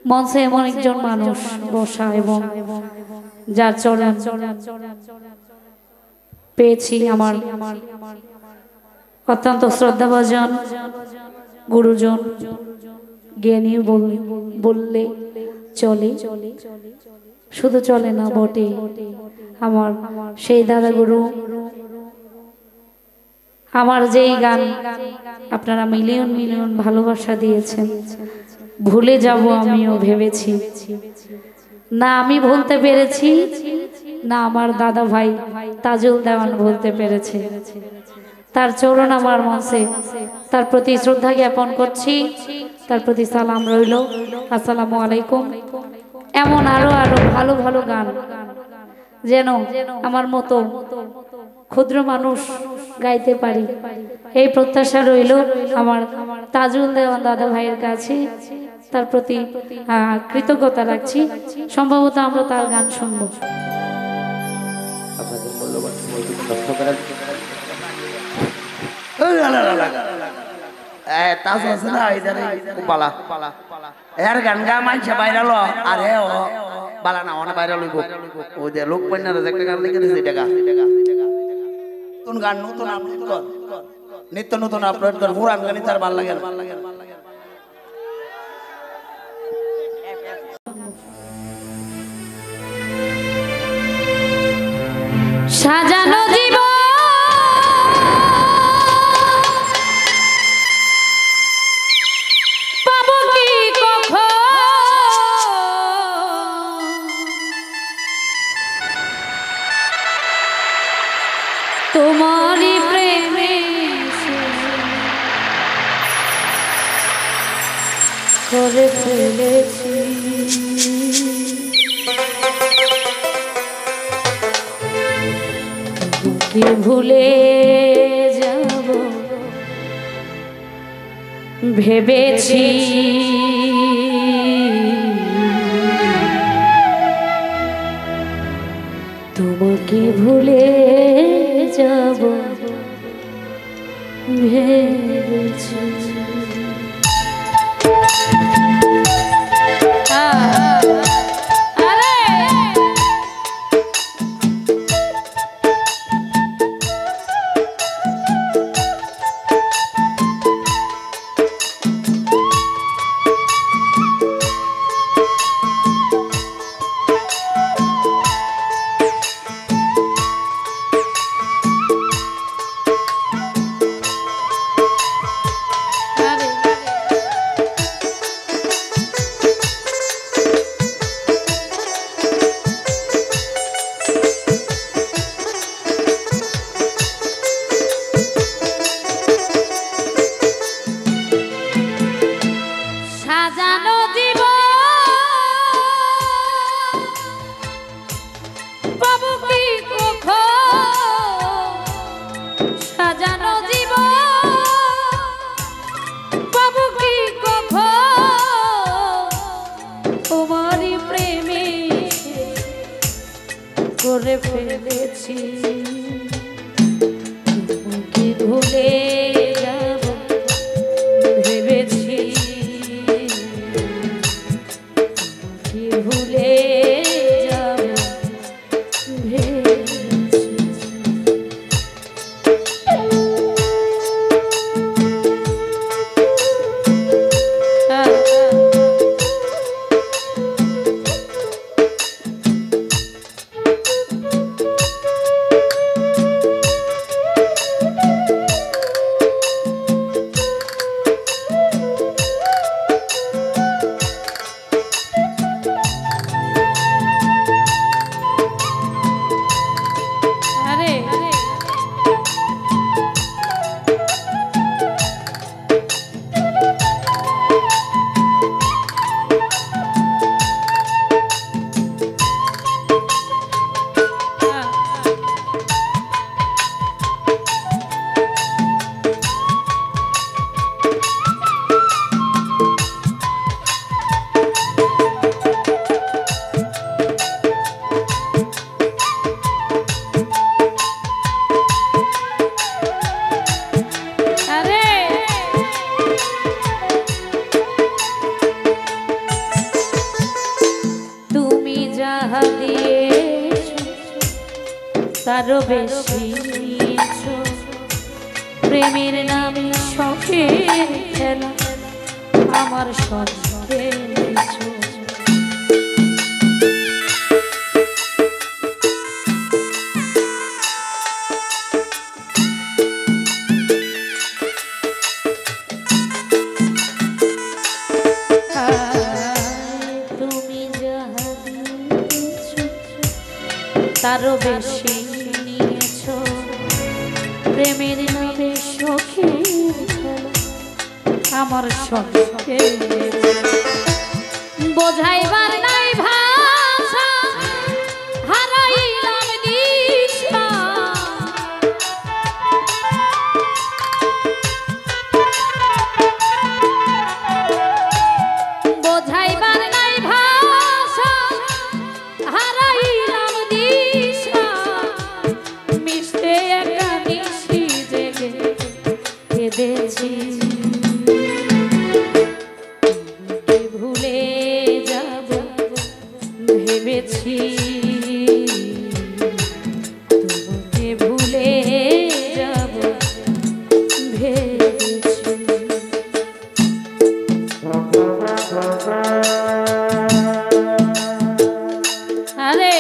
মঞ্চে এমন একজন মানুষ বসা এবং যার চরণ পেয়েছি আমার অত্যন্ত শ্রদ্ধাভাজন গুরুজন, জ্ঞানী বললে চলে, শুধু চলে না বটে। আমার সেই দাদা গুরু, আমার যেই গান আপনারা মিলিয়ন মিলিয়ন ভালোবাসা দিয়েছেন, ভুলে যাব আমিও ভেবেছি না, আমি ভুলতে পেরেছি না আমার দাদা ভাই তাজুল দেওয়ান ভুলতে পেরেছে। তার চরণ আমার মঞ্চে, তার প্রতি শ্রদ্ধা জ্ঞাপন করছি, তার প্রতি সালাম রইল। আসসালামু আলাইকুম। এমন আরো আরো ভালো ভালো গান যেন আমার মতো ক্ষুদ্র মানুষ গাইতে পারি, এই প্রত্যাশা রইল আমার তাজুল দেওয়ান দাদা ভাইয়ের কাছে। তার প্রতি কৃতজ্ঞতা রাখছি। সম্ভবত আমরা তার গান শুনবো। আপনাদের মূল্যবান সময়টুকু নষ্ট করার এর গান গা মানছে বাইরাল আর হে ও বালা না অনেক বাইরাল হইব ওই যে লোক পাইনার একটা গান লিখে দিয়েছে টাকা নতুন গান নতুন আপলোড কর, নিত্য নতুন আপলোড কর, পুরান গানই তার ভাল লাগে না। সাজানো জীবন পাবো কি কখন, তোমারই প্রেমে করে ফেলেছি। ভুলে যাব ভেবেছি, তোমাকে ভুলে যাব ভেবেছি। সাজানো জীবন পাবো কি কখন, সাজানো জীবন পাবো কি কখন, তোমারই প্রেমে করে ফেলেছি। তোমাকে ভুলে যাব ভেবেছি, ভুলে যাব ভেবেছি। তারও বেশি নিয়েছো প্রেমের নামে শখের খেলা আমার সঙ্গে নিয়েছো। তুমি যাহা দিয়েছো তারও বেশি নিয়েছো প্রেমের নামে শখের খেলা আমার সঙ্গে বোঝাইবার নাই ভাষা হারাইলাম দিশা বোঝাইবার নাই ভাষা হারাইলাম দিশা মিশতে একা নিশি জেগে কেঁদেছি ভুলে যাব ভেবেছি তোমাকে ভুলে যাব ভেবেছি। আরে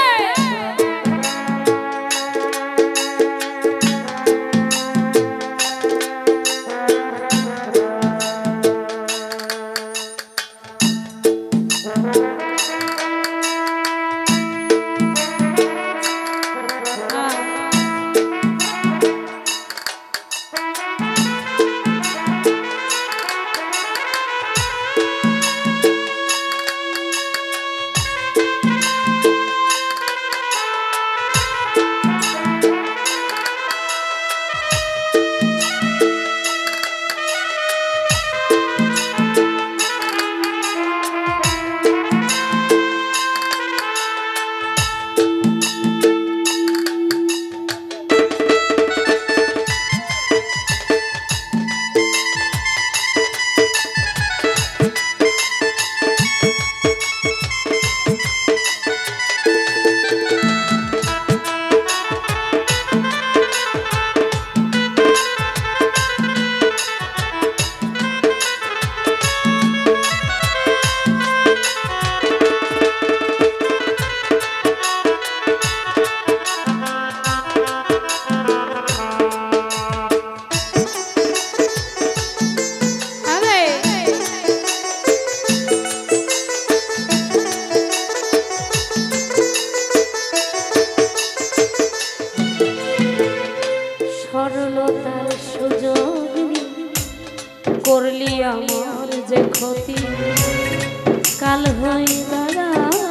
সরলতার সুযোগ করলি আমার যে ক্ষতি কাল হয়ে দাঁড়া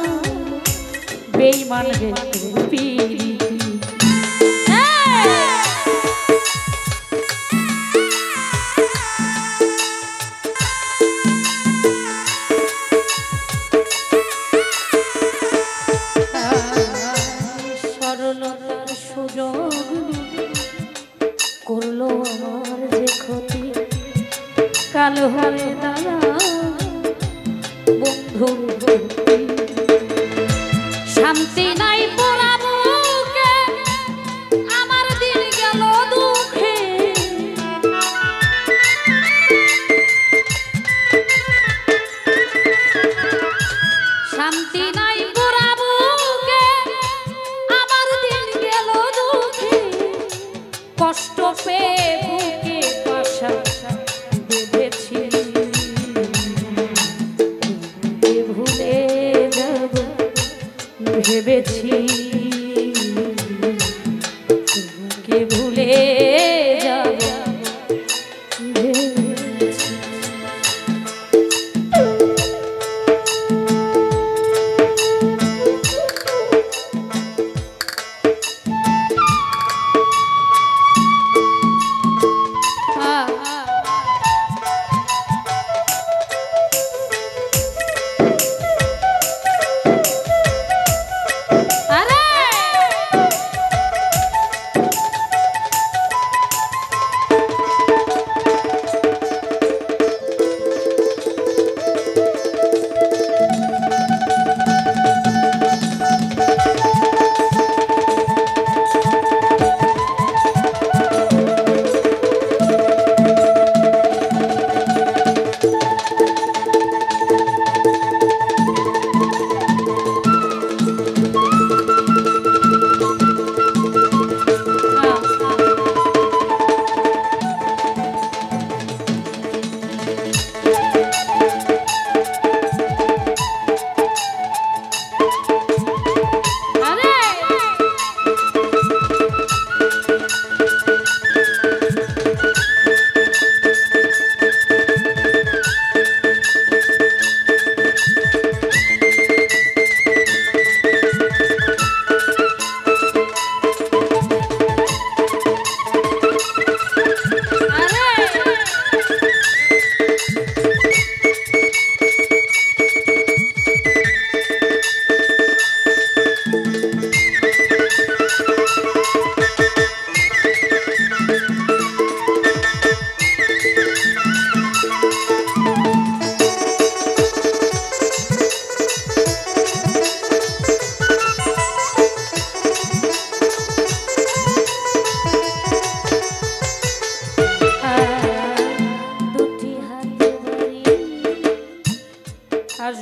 বেঈমান হে প্রীতি সরলতার সুযোগ করলো আমার যে ক্ষতি কাল হয়ে দাঁড়া বন্ধু শান্তি নাই পোড়াবুকে আমার দিন গেল দুঃখে শান্তি নাই পোড়াবুকে আমার দিন গেল দুঃখে কষ্ট পেয়ে বুকে পাশা বেঁধেছি ভুলে যাব ভেবেছি তোমাকে ভুলে যাব ভেবেছি। আরে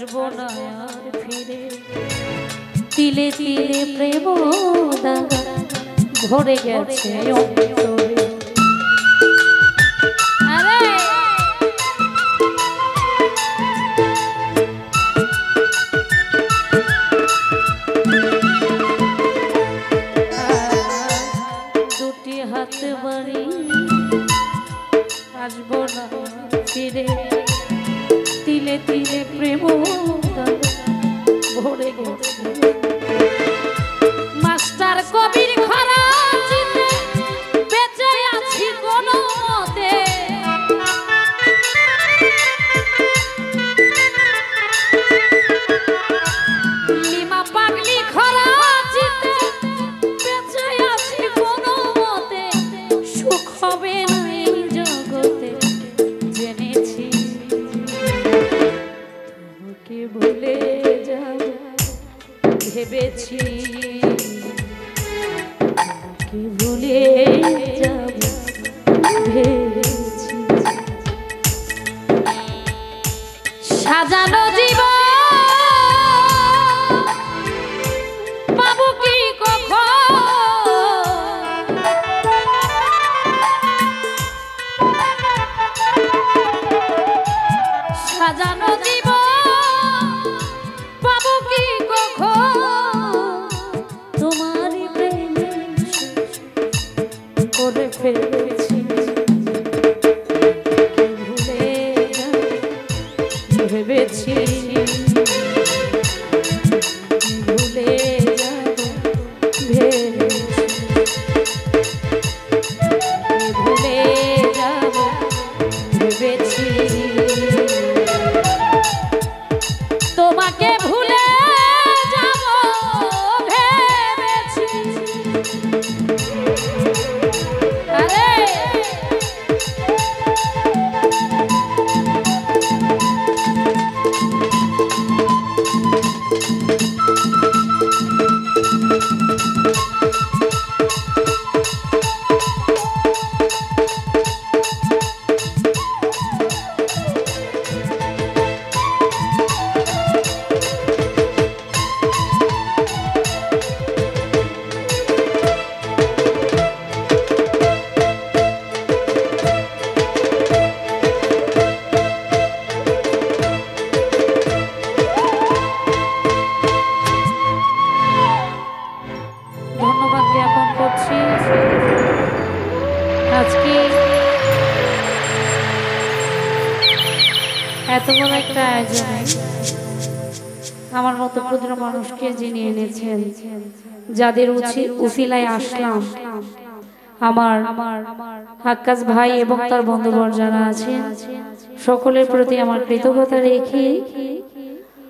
আসবো না আর ফিরে তিলে তিলে প্রেম দাগা ভরে গেছে অন্তরে আরে দুটি হাত বাড়ি আসবো না ফিরে তিলে তিলে প্রেম ভরে গেছে মাস্টার কবির খরাচিতে বেঁচে আছি কোনো মতে লিমা পাগলি খরাচিতে বেঁচে আছি কোনো মতে সুখ হবে না এই জগতে জেনেছি তোমাকে ভুলে যাব ভেবেছি তোমাকে ভুলে যাব ভেবেছি সাজানো জীবন পাবো কি কখন সাজানো জীবন পাবো কি কখন তোমারই প্রেমে করে ফেলেছি ভুলে ভেবেছি ভুলে যাব ভেবেছি ভুলে যাব ভেবেছি তোমাকে ভুলে যাব ভেবেছি আরে ধন্যবাদ জ্ঞাপন করছি আজকে এত বড় একটা আয়োজনে আমার মতো ক্ষুদ্র মানুষকে যিনি এনেছেন যাদের উসিলায় আসলাম আমার আক্কাস ভাই এবং তার বন্ধুবর যারা আছেন সকলের প্রতি আমার কৃতজ্ঞতা রেখে